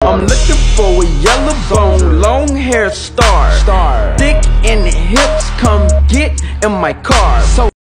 I'm looking for a yellow bone, long hair star, thick in the hips, come get in my car. So